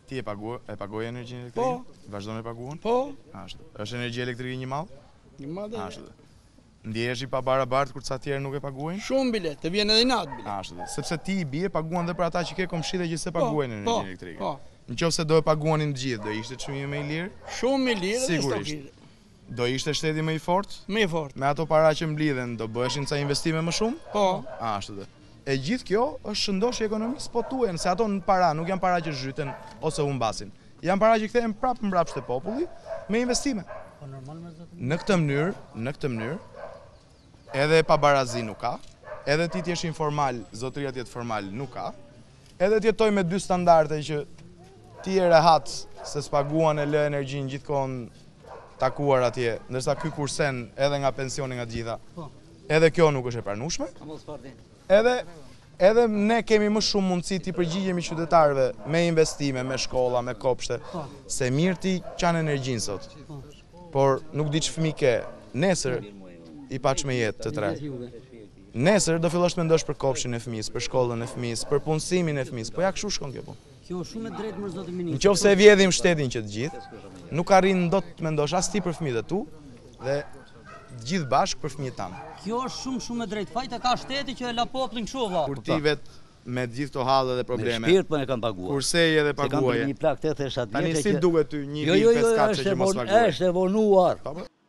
Ti e pagoj energjinë elektrike? Vazhdon me paguën? Po. Ashtu. Është energji elektrike një mall? Një madhe. Ashtu. Ndjehesh i pabarabartë kur ca tjerë nuk e paguajnë? Shumë bilet, të vjen edhe i natë bilet. Ashtu. Sepse ti i bie paguan dhe për ata që ke komshitë që se paguajnë energjinë elektrike. Po. Nëse do e paguanin të gjithë, do ishte çmimi më i lirë? Shumë i lirë dhe Sigurisht. stokisht. Do ishte shteti më i fortë? Më i fortë. Me ato para që mblidhen, do bëheshin ca investime më shumë? Po. Ashtu dhe. E gjithë kjo është shëndoshje ekonomisë, po tuhen, se ato në para nuk janë para që zhyten ose humbasin. Janë para që kthehen prapë mbrapsht te populli me investime. Në këtë mënyrë, edhe pabarazi nuk ka, edhe ti t'jesh informal, zotëria t'jetë formal nuk ka, edhe t'jetoj me dy standarde që ti e rehat se s'paguan e lë energjinë gjithkohon takuar atje, ndërsa ky kursen edhe nga pensioni nga gjitha. Edhe kjo nuk është e pranueshme. Edhe ne kemi më shumë mundësi t'i përgjigjemi qytetarëve me investime, me shkolla, me kopshte, se mirë ti qanë energjinë sot. Por nuk di që fëmijë ke, nesër i paç me jetë të tre. Nesër do fillosh të mendosh për kopshtin e fëmijës, për shkollën e fëmijës, për punësimin e fëmijës, po ja kështu shkon kjo punë. Kjo është shumë e drejtë më zoti ministër. Nëse e vjedhim shtetin që të gjithë, nuk arrin dot të mendosh as ti për fëmijët e tu dhe gjithë bashkë për fëmijët tanë. Kjo është shumë e drejtë. Fajta ka shteti që e la popullin kështu valla. Kur ti vetë me gjithë këto halle dhe probleme. Me shpirt po e kam paguar. Kurseje edhe paguaje. Se kam një plak 87 vjeçë. Tani si duhet ty një Jo, 5 katëshe që mos paguaj? Është evoluar.